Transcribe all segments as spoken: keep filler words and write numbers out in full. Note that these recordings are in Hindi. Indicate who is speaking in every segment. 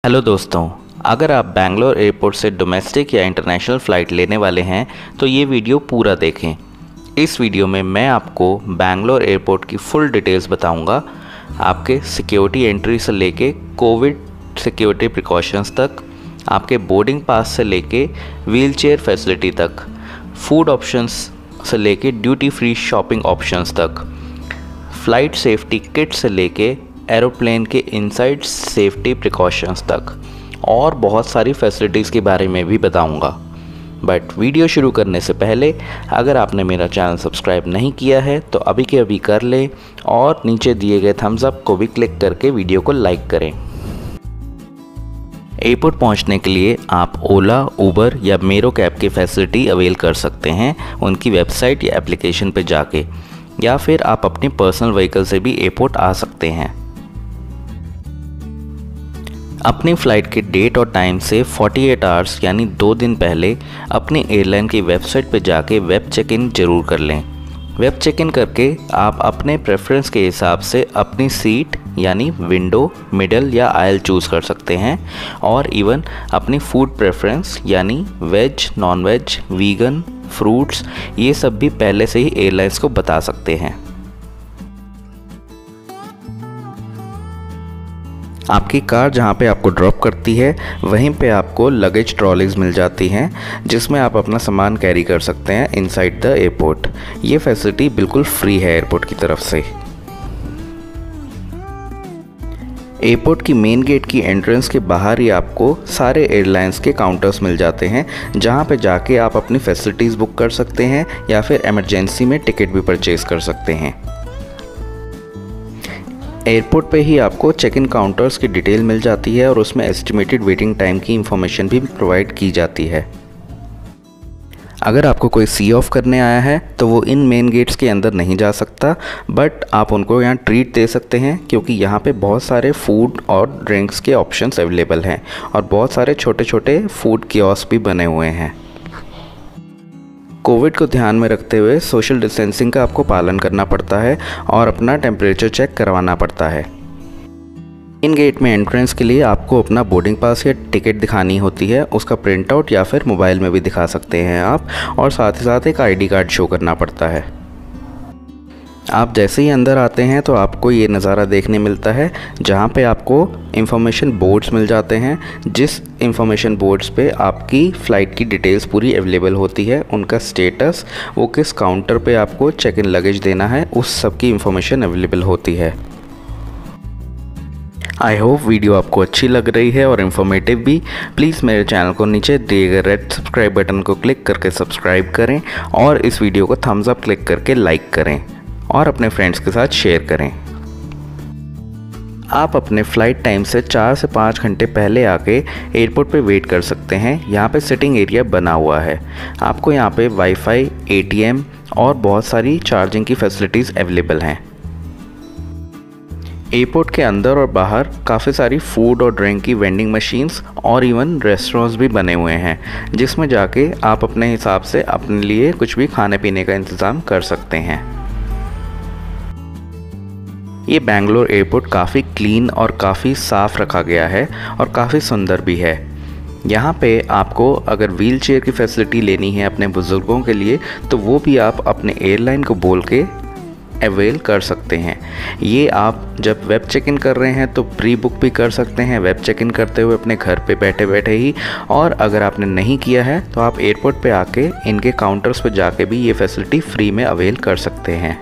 Speaker 1: हेलो दोस्तों, अगर आप बैंगलोर एयरपोर्ट से डोमेस्टिक या इंटरनेशनल फ़्लाइट लेने वाले हैं तो ये वीडियो पूरा देखें। इस वीडियो में मैं आपको बैंगलोर एयरपोर्ट की फुल डिटेल्स बताऊंगा, आपके सिक्योरिटी एंट्री से लेके कोविड सिक्योरिटी प्रिकॉशंस तक, आपके बोर्डिंग पास से लेके व्हीलचेयर फैसिलिटी तक, फूड ऑप्शंस से लेके ड्यूटी फ्री शॉपिंग ऑप्शंस तक, फ़्लाइट सेफ्टी किट से लेके एरोप्लेन के इनसाइड सेफ्टी प्रिकॉशंस तक और बहुत सारी फैसिलिटीज़ के बारे में भी बताऊंगा। बट वीडियो शुरू करने से पहले अगर आपने मेरा चैनल सब्सक्राइब नहीं किया है तो अभी के अभी कर लें और नीचे दिए गए थम्स अप को भी क्लिक करके वीडियो को लाइक करें। एयरपोर्ट पहुंचने के लिए आप ओला, उबर या मेरो कैब की फैसिलिटी अवेल कर सकते हैं उनकी वेबसाइट या एप्लीकेशन पर जाके, या फिर आप अपनी पर्सनल व्हीकल से भी एयरपोर्ट आ सकते हैं। अपनी फ़्लाइट के डेट और टाइम से अड़तालीस आवर्स यानी दो दिन पहले अपनी एयरलाइन की वेबसाइट पर जाके वेब चेक इन ज़रूर कर लें। वेब चेक इन करके आप अपने प्रेफरेंस के हिसाब से अपनी सीट यानी विंडो, मिडल या आयल चूज़ कर सकते हैं और इवन अपनी फूड प्रेफरेंस यानी veg, non veg, vegan, fruits ये सब भी पहले से ही एयरलाइंस को बता सकते हैं। आपकी कार जहाँ पे आपको ड्रॉप करती है वहीं पे आपको लगेज ट्रॉलीज मिल जाती हैं जिसमें आप अपना सामान कैरी कर सकते हैं इनसाइड द एयरपोर्ट। ये फैसिलिटी बिल्कुल फ्री है एयरपोर्ट की तरफ से। एयरपोर्ट की मेन गेट की एंट्रेंस के बाहर ही आपको सारे एयरलाइंस के काउंटर्स मिल जाते हैं जहाँ पे जाके आप अपनी फैसिलिटीज़ बुक कर सकते हैं या फिर इमरजेंसी में टिकट भी परचेज़ कर सकते हैं। एयरपोर्ट पे ही आपको चेक इन काउंटर्स की डिटेल मिल जाती है और उसमें एस्टिमेटेड वेटिंग टाइम की इंफॉर्मेशन भी प्रोवाइड की जाती है। अगर आपको कोई सी ऑफ करने आया है तो वो इन मेन गेट्स के अंदर नहीं जा सकता, बट आप उनको यहाँ ट्रीट दे सकते हैं क्योंकि यहाँ पे बहुत सारे फूड और ड्रिंक्स के ऑप्शंस अवेलेबल हैं और बहुत सारे छोटे छोटे फूड कियोस्क भी बने हुए हैं। कोविड को ध्यान में रखते हुए सोशल डिस्टेंसिंग का आपको पालन करना पड़ता है और अपना टेम्परेचर चेक करवाना पड़ता है। इन गेट में एंट्रेंस के लिए आपको अपना बोर्डिंग पास या टिकट दिखानी होती है, उसका प्रिंट आउट या फिर मोबाइल में भी दिखा सकते हैं आप, और साथ ही साथ एक आईडी कार्ड शो करना पड़ता है। आप जैसे ही अंदर आते हैं तो आपको ये नज़ारा देखने मिलता है जहाँ पे आपको इंफॉर्मेशन बोर्ड्स मिल जाते हैं, जिस इंफॉर्मेशन बोर्ड्स पे आपकी फ़्लाइट की डिटेल्स पूरी अवेलेबल होती है, उनका स्टेटस, वो किस काउंटर पे आपको चेक इन लगेज देना है, उस सब की इंफॉर्मेशन अवेलेबल होती है। आई होप वीडियो आपको अच्छी लग रही है और इन्फॉर्मेटिव भी। प्लीज़ मेरे चैनल को नीचे दिए गए रेड सब्सक्राइब बटन को क्लिक करके सब्सक्राइब करें और इस वीडियो को थम्स अप क्लिक करके लाइक करें और अपने फ्रेंड्स के साथ शेयर करें। आप अपने फ़्लाइट टाइम से चार से पाँच घंटे पहले आके एयरपोर्ट पे वेट कर सकते हैं। यहाँ पे सिटिंग एरिया बना हुआ है। आपको यहाँ पे वाईफाई, एटीएम और बहुत सारी चार्जिंग की फैसिलिटीज़ अवेलेबल हैं। एयरपोर्ट के अंदर और बाहर काफ़ी सारी फूड और ड्रिंक की वेंडिंग मशीन्स और इवन रेस्टोरेंट्स भी बने हुए हैं जिसमें जाके आप अपने हिसाब से अपने लिए कुछ भी खाने पीने का इंतज़ाम कर सकते हैं। ये बैंगलोर एयरपोर्ट काफ़ी क्लीन और काफ़ी साफ़ रखा गया है और काफ़ी सुंदर भी है। यहाँ पे आपको अगर व्हील चेयर की फैसिलिटी लेनी है अपने बुज़ुर्गों के लिए तो वो भी आप अपने एयरलाइन को बोल के अवेल कर सकते हैं। ये आप जब वेब चेक इन कर रहे हैं तो प्री बुक भी कर सकते हैं वेब चेक इन करते हुए अपने घर पे बैठे बैठे ही, और अगर आपने नहीं किया है तो आप एयरपोर्ट पे आके इनके काउंटर्स पे जाके भी ये फैसिलिटी फ्री में अवेल कर सकते हैं।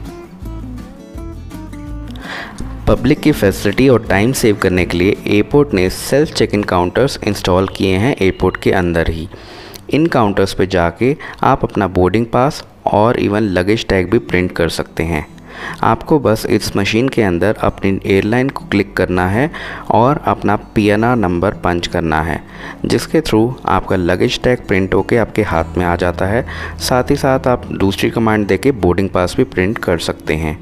Speaker 1: पब्लिक की फैसिलिटी और टाइम सेव करने के लिए एयरपोर्ट ने self check in counters install किए हैं एयरपोर्ट के अंदर ही। इन काउंटर्स पे जाके आप अपना बोर्डिंग पास और इवन लगेज टैग भी प्रिंट कर सकते हैं। आपको बस इस मशीन के अंदर अपनी एयरलाइन को क्लिक करना है और अपना P N R number punch करना है, जिसके थ्रू आपका लगेज टैग प्रिंट होके आपके हाथ में आ जाता है। साथ ही साथ आप दूसरी कमांड देके बोर्डिंग पास भी प्रिंट कर सकते हैं।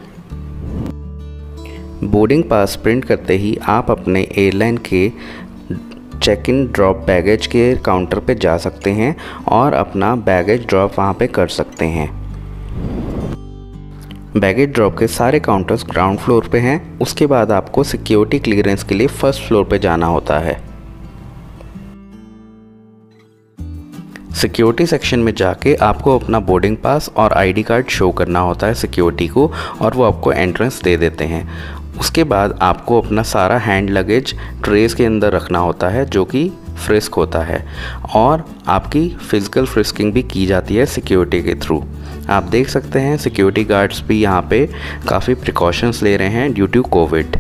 Speaker 1: बोर्डिंग पास प्रिंट करते ही आप अपने एयरलाइन के चेक इन ड्रॉप बैगेज के काउंटर पे जा सकते हैं और अपना बैगेज ड्रॉप वहाँ पे कर सकते हैं। बैगेज ड्रॉप के सारे काउंटर्स ग्राउंड फ्लोर पे हैं। उसके बाद आपको सिक्योरिटी क्लियरेंस के लिए फर्स्ट फ्लोर पे जाना होता है। सिक्योरिटी सेक्शन में जाके आपको अपना बोर्डिंग पास और आईडी कार्ड शो करना होता है सिक्योरिटी को, और वो आपको एंट्रेंस दे देते हैं। उसके बाद आपको अपना सारा हैंड लगेज ट्रेस के अंदर रखना होता है, जो कि फ्रिस्क होता है, और आपकी फ़िज़िकल फ्रिस्किंग भी की जाती है सिक्योरिटी के थ्रू। आप देख सकते हैं सिक्योरिटी गार्ड्स भी यहाँ पे काफ़ी प्रिकॉशंस ले रहे हैं ड्यू टू कोविड।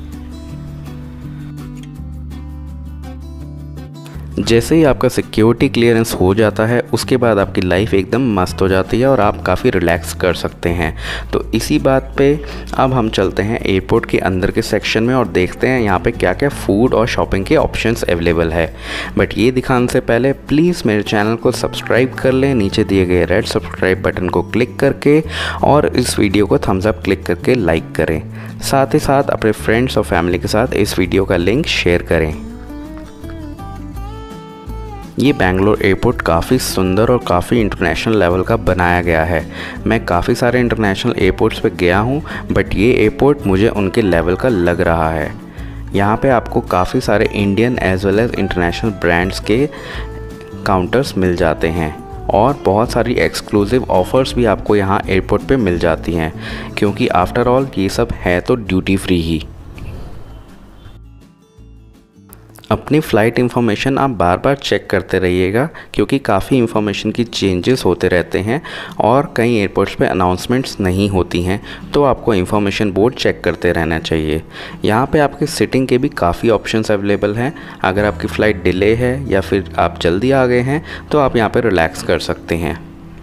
Speaker 1: जैसे ही आपका सिक्योरिटी क्लियरेंस हो जाता है, उसके बाद आपकी लाइफ एकदम मस्त हो जाती है और आप काफ़ी रिलैक्स कर सकते हैं। तो इसी बात पे अब हम चलते हैं एयरपोर्ट के अंदर के सेक्शन में और देखते हैं यहाँ पे क्या क्या फ़ूड और शॉपिंग के ऑप्शंस अवेलेबल है। बट ये दिखाने से पहले प्लीज़ मेरे चैनल को सब्सक्राइब कर लें, नीचे दिए गए रेड सब्सक्राइब बटन को क्लिक करके, और इस वीडियो को थम्स अप क्लिक करके लाइक करें। साथ ही साथ अपने फ्रेंड्स और फैमिली के साथ इस वीडियो का लिंक शेयर करें। ये बेंगलोर एयरपोर्ट काफ़ी सुंदर और काफ़ी इंटरनेशनल लेवल का बनाया गया है। मैं काफ़ी सारे इंटरनेशनल एयरपोर्ट्स पे गया हूँ, बट ये एयरपोर्ट मुझे उनके लेवल का लग रहा है। यहाँ पे आपको काफ़ी सारे Indian as well as international brands के काउंटर्स मिल जाते हैं, और बहुत सारी एक्सक्लूसिव ऑफ़र्स भी आपको यहाँ एयरपोर्ट पे मिल जाती हैं, क्योंकि आफ्टर ऑल ये सब है तो ड्यूटी फ्री ही। अपनी फ़्लाइट इन्फॉर्मेशन आप बार बार चेक करते रहिएगा, क्योंकि काफ़ी इन्फॉर्मेशन की चेंजेस होते रहते हैं और कई एयरपोर्ट्स पे अनाउंसमेंट्स नहीं होती हैं, तो आपको इन्फॉर्मेशन बोर्ड चेक करते रहना चाहिए। यहाँ पे आपके सिटिंग के भी काफ़ी ऑप्शंस अवेलेबल हैं। अगर आपकी फ़्लाइट डिले है या फिर आप जल्दी आ गए हैं, तो आप यहाँ पे रिलैक्स कर सकते हैं।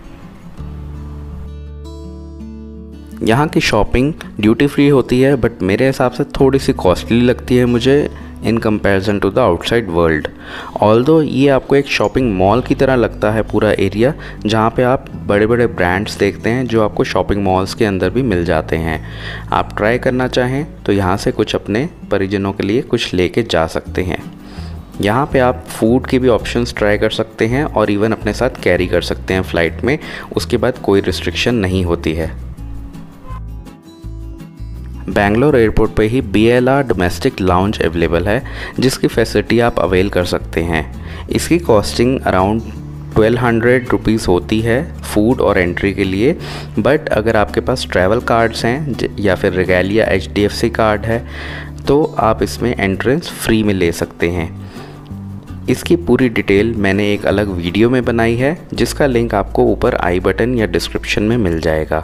Speaker 1: यहाँ की शॉपिंग ड्यूटी फ्री होती है, बट मेरे हिसाब से थोड़ी सी कॉस्टली लगती है मुझे in comparison to the outside world. Although ये आपको एक शॉपिंग मॉल की तरह लगता है पूरा एरिया, जहाँ पे आप बड़े बड़े ब्रांड्स देखते हैं जो आपको शॉपिंग मॉल्स के अंदर भी मिल जाते हैं। आप ट्राई करना चाहें तो यहाँ से कुछ अपने परिजनों के लिए कुछ लेके जा सकते हैं। यहाँ पे आप फूड के भी ऑप्शंस ट्राई कर सकते हैं और इवन अपने साथ कैरी कर सकते हैं फ़्लाइट में। उसके बाद कोई रिस्ट्रिक्शन नहीं होती है। बेंगलोर एयरपोर्ट पे ही B L R domestic lounge available है, जिसकी फैसिलिटी आप अवेल कर सकते हैं। इसकी costing around twelve hundred rupees होती है फूड और एंट्री के लिए, बट अगर आपके पास ट्रैवल कार्ड्स हैं या फिर Regalia H D F C card है, तो आप इसमें एंट्रेंस फ्री में ले सकते हैं। इसकी पूरी डिटेल मैंने एक अलग वीडियो में बनाई है, जिसका लिंक आपको ऊपर आई बटन या डिस्क्रिप्शन में मिल जाएगा।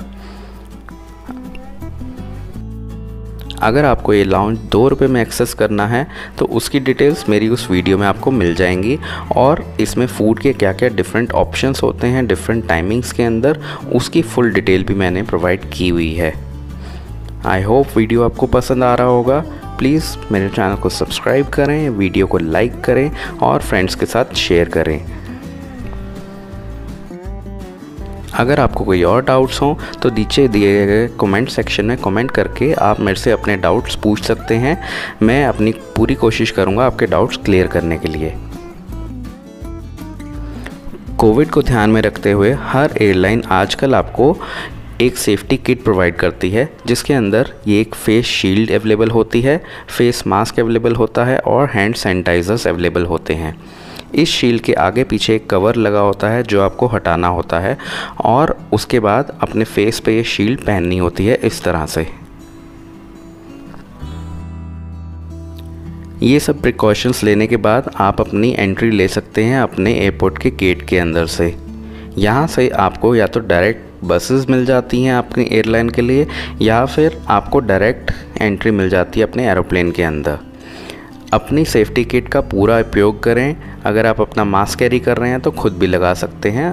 Speaker 1: अगर आपको ये लाउंज दो रुपये में एक्सेस करना है, तो उसकी डिटेल्स मेरी उस वीडियो में आपको मिल जाएंगी, और इसमें फ़ूड के क्या क्या डिफरेंट ऑप्शंस होते हैं डिफरेंट टाइमिंग्स के अंदर, उसकी फुल डिटेल भी मैंने प्रोवाइड की हुई है। आई होप वीडियो आपको पसंद आ रहा होगा। प्लीज़ मेरे चैनल को सब्सक्राइब करें, वीडियो को लाइक करें और फ्रेंड्स के साथ शेयर करें। अगर आपको कोई और डाउट्स हों तो नीचे दिए गए कमेंट सेक्शन में कमेंट करके आप मेरे से अपने डाउट्स पूछ सकते हैं। मैं अपनी पूरी कोशिश करूंगा आपके डाउट्स क्लियर करने के लिए। कोविड को ध्यान में रखते हुए हर एयरलाइन आजकल आपको एक सेफ्टी किट प्रोवाइड करती है, जिसके अंदर ये एक फेस शील्ड अवेलेबल होती है, फेस मास्क अवेलेबल होता है और हैंड सैनिटाइज़र्स अवेलेबल होते हैं। इस शील्ड के आगे पीछे एक कवर लगा होता है जो आपको हटाना होता है, और उसके बाद अपने फेस पे ये शील्ड पहननी होती है इस तरह से। ये सब प्रिकॉशंस लेने के बाद आप अपनी एंट्री ले सकते हैं अपने एयरपोर्ट के गेट के अंदर से। यहाँ से आपको या तो डायरेक्ट बसेस मिल जाती हैं अपनी एयरलाइन के लिए, या फिर आपको डायरेक्ट एंट्री मिल जाती है अपने एरोप्लेन के अंदर। अपनी सेफ्टी किट का पूरा उपयोग करें। अगर आप अपना मास्क कैरी कर रहे हैं तो खुद भी लगा सकते हैं।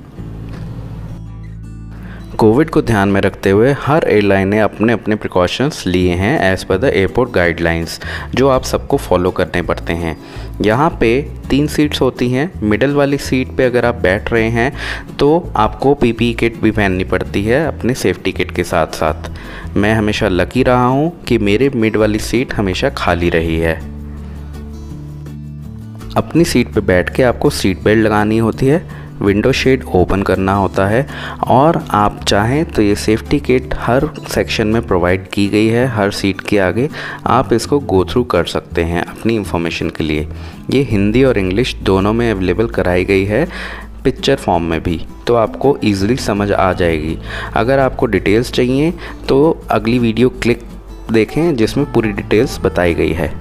Speaker 1: कोविड को ध्यान में रखते हुए हर एयरलाइन ने अपने अपने प्रिकॉशंस लिए हैं as per the airport guidelines, जो आप सबको फॉलो करने पड़ते हैं। यहाँ पे तीन सीट्स होती हैं। मिडल वाली सीट पे अगर आप बैठ रहे हैं तो आपको पी पी ई किट भी पहननी पड़ती है अपनी सेफ्टी किट के साथ साथ। मैं हमेशा लकी रहा हूँ कि मेरे मिड वाली सीट हमेशा खाली रही है। अपनी सीट पे बैठ के आपको सीट बेल्ट लगानी होती है। विंडो शेड ओपन करना होता है, और आप चाहें तो ये सेफ्टी किट हर सेक्शन में प्रोवाइड की गई है, हर सीट के आगे आप इसको गो थ्रू कर सकते हैं अपनी इंफॉर्मेशन के लिए। ये हिंदी और इंग्लिश दोनों में अवेलेबल कराई गई है, पिक्चर फॉर्म में भी, तो आपको ईज़िली समझ आ जाएगी। अगर आपको डिटेल्स चाहिए तो अगली वीडियो क्लिक देखें जिसमें पूरी डिटेल्स बताई गई है।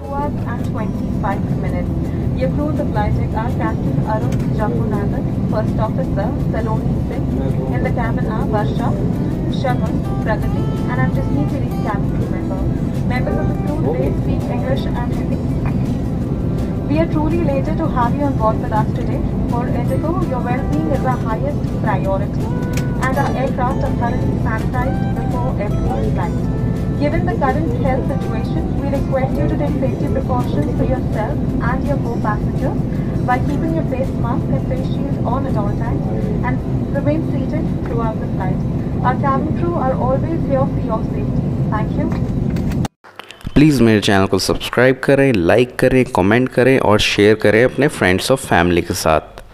Speaker 2: Your crew of the flight deck are Captain Arun Jambunagar, First Officer Saloni Singh, in the cabin are Varsha, Shagun, Pragati, and I'm just need to read cabin crew member. Members of the crew today speak English and Hindi. We are truly elated to have you on board with us today. For Indigo, your well-being is our highest priority, and our aircraft are thoroughly sanitized before every flight. Given the current health situation, we request you to take safety precautions for yourself and your co-passengers by keeping your face mask and face shield on at all times and remain seated throughout the flight. Our cabin crew are always here for your safety. Thank you.
Speaker 1: Please मेरे चैनल को सब्सक्राइब करें, लाइक करें, कमेंट करें और शेयर करें अपने फ्रेंड्स और फैमिली के साथ।